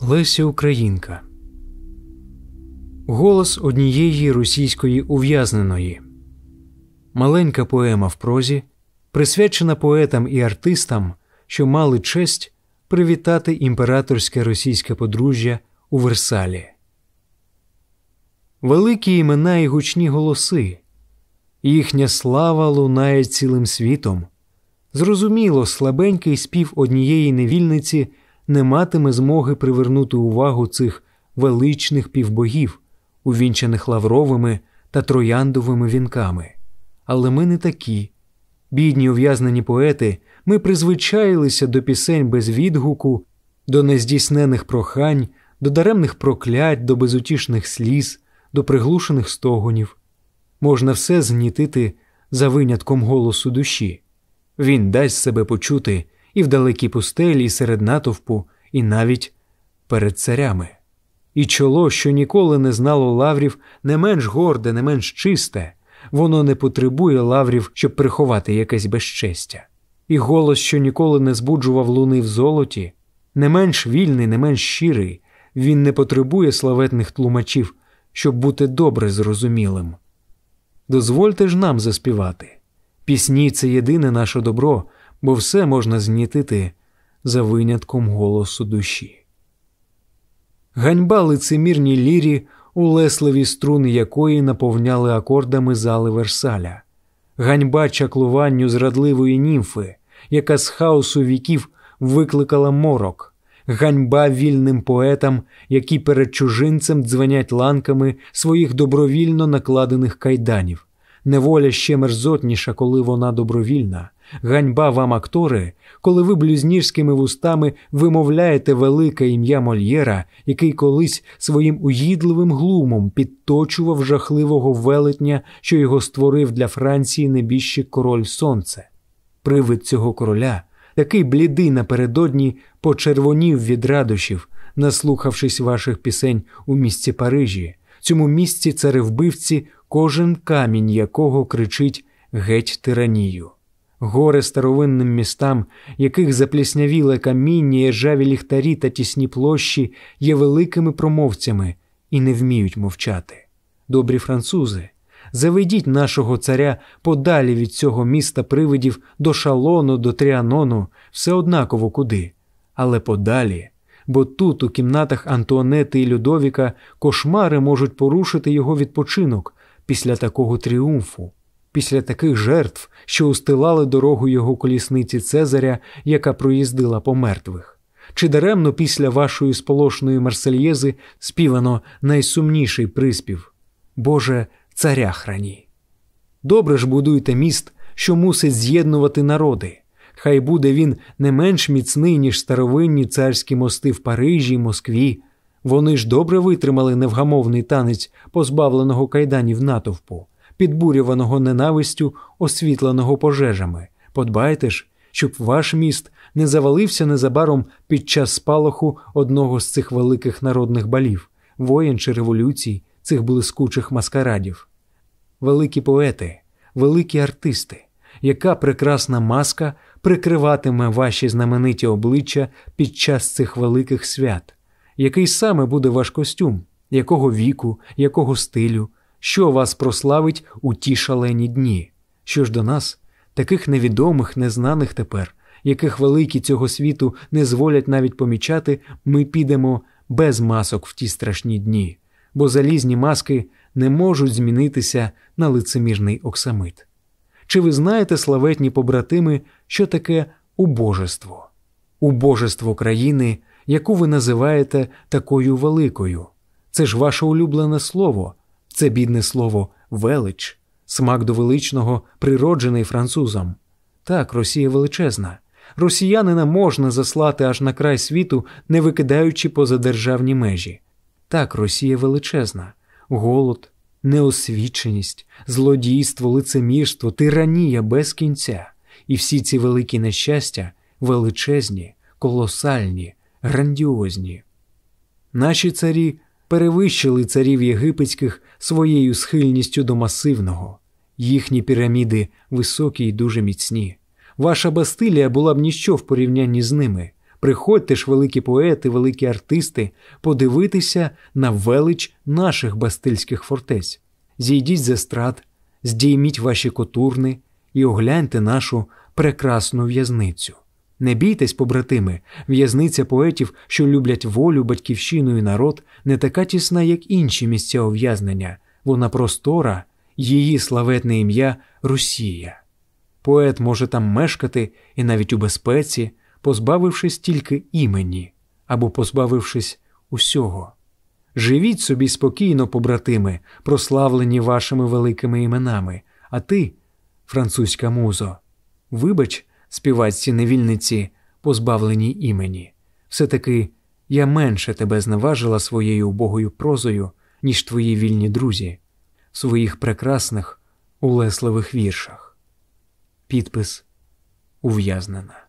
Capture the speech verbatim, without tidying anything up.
Леся Українка. Голос однієї російської ув'язненої. Маленька поема в прозі, присвячена поетам і артистам, що мали честь привітати імператорське російське подружжя у Версалі. Великі імена і гучні голоси, їхня слава лунає цілим світом. Зрозуміло, слабенький спів однієї невільниці не матиме змоги привернути увагу цих величних півбогів, увінчаних лавровими та трояндовими вінками. Але ми не такі. Бідні ув'язнені поети, ми призвичаїлися до пісень без відгуку, до нездійснених прохань, до даремних проклять, до безутішних сліз, до приглушених стогонів. Можна все згнітити за винятком голосу душі. Він дасть себе почути і в далекій пустелі, і серед натовпу, і навіть перед царями. І чоло, що ніколи не знало лаврів, не менш горде, не менш чисте, воно не потребує лаврів, щоб приховати якесь безчестя. І голос, що ніколи не збуджував луни в золоті, не менш вільний, не менш щирий, він не потребує славетних тлумачів, щоб бути добре зрозумілим. Дозвольте ж нам заспівати. Пісні – це єдине наше добро, бо все можна згнітити за винятком голосу душі. Ганьба лицемірній лірі, улесливі струни якої наповняли акордами зали Версаля. Ганьба чаклуванню зрадливої німфи, яка з хаосу віків викликала морок. Ганьба вільним поетам, які перед чужинцем дзвенять ланками своїх добровільно накладених кайданів. Неволя ще мерзотніша, коли вона добровільна. Ганьба вам, актори, коли ви блюзнірськими вустами вимовляєте велике ім'я Мольєра, який колись своїм уїдливим глумом підточував жахливого велетня, що його створив для Франції небіжчик король Сонце. Привид цього короля, такий блідий напередодні, почервонів від радощів, наслухавшись ваших пісень у місті Парижі, цьому місці царевбивці, кожен камінь якого кричить «Геть тиранію». Горе старовинним містам, яких запліснявіле каміння, іржаві ліхтарі та тісні площі є великими промовцями і не вміють мовчати. Добрі французи, заведіть нашого царя подалі від цього міста привидів до Шалону, до Тріанону, все однаково куди, але подалі, бо тут, у кімнатах Антуанети і Людовіка, кошмари можуть порушити його відпочинок після такого тріумфу, після таких жертв, що устилали дорогу його колісниці Цезаря, яка проїздила по мертвих. Чи даремно після вашої сполошної Марсельєзи співано найсумніший приспів «Боже, царя храні». Добре ж будуйте міст, що мусить з'єднувати народи. Хай буде він не менш міцний, ніж старовинні царські мости в Парижі й Москві. Вони ж добре витримали невгамовний танець позбавленого кайданів натовпу, підбурюваного ненавистю, освітленого пожежами. Подбайте ж, щоб ваш міст не завалився незабаром під час спалаху одного з цих великих народних балів, воєн чи революцій, цих блискучих маскарадів. Великі поети, великі артисти, яка прекрасна маска прикриватиме ваші знамениті обличчя під час цих великих свят? Який саме буде ваш костюм? Якого віку, якого стилю? Що вас прославить у ті шалені дні? Що ж до нас, таких невідомих, незнаних тепер, яких великі цього світу не зволять навіть помічати, ми підемо без масок в ті страшні дні, бо залізні маски не можуть змінитися на лицемірний оксамит. Чи ви знаєте, славетні побратими, що таке убожество? Убожество країни, яку ви називаєте такою великою. Це ж ваше улюблене слово. Це бідне слово «велич», смак до величного, природжений французам. Так, Росія величезна. Росіянина можна заслати аж на край світу, не викидаючи поза державні межі. Так, Росія величезна. Голод, неосвіченість, злодійство, лицемірство, тиранія без кінця. І всі ці великі нещастя величезні, колосальні, грандіозні. Наші царі перевищили царів єгипетських своєю схильністю до масивного. Їхні піраміди високі й дуже міцні. Ваша Бастилія була б ніщо в порівнянні з ними. Приходьте ж, великі поети, великі артисти, подивитися на велич наших бастильських фортець. Зійдіть з естрад, здійміть ваші котурни і огляньте нашу прекрасну в'язницю. Не бійтесь, побратими, в'язниця поетів, що люблять волю, батьківщину і народ, не така тісна, як інші місця ув'язнення. Вона простора, її славетне ім'я – Росія. Поет може там мешкати і навіть у безпеці, позбавившись тільки імені, або позбавившись усього. Живіть собі спокійно, побратими, прославлені вашими великими іменами, а ти, французька музо, вибач співачці невільниці, позбавленій імені. Все-таки я менше тебе зневажила своєю убогою прозою, ніж твої вільні друзі, в своїх прекрасних, улесливих віршах. Підпис: ув'язнена.